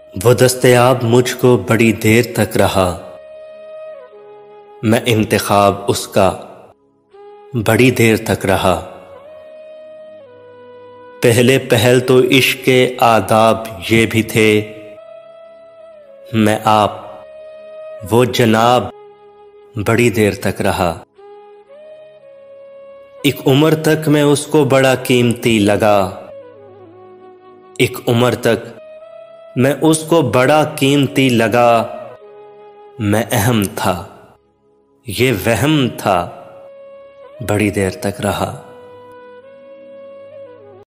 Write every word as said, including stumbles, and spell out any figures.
वो दस्तयाब मुझको बड़ी देर तक रहा, मैं इंतखाब उसका बड़ी देर तक रहा। पहले पहल तो इश्क के आदाब ये भी थे, मैं आप वो जनाब बड़ी देर तक रहा। एक उम्र तक मैं उसको बड़ा कीमती लगा, एक उम्र तक मैं उसको बड़ा कीमती लगा। मैं अहम था, ये वहम था, बड़ी देर तक रहा।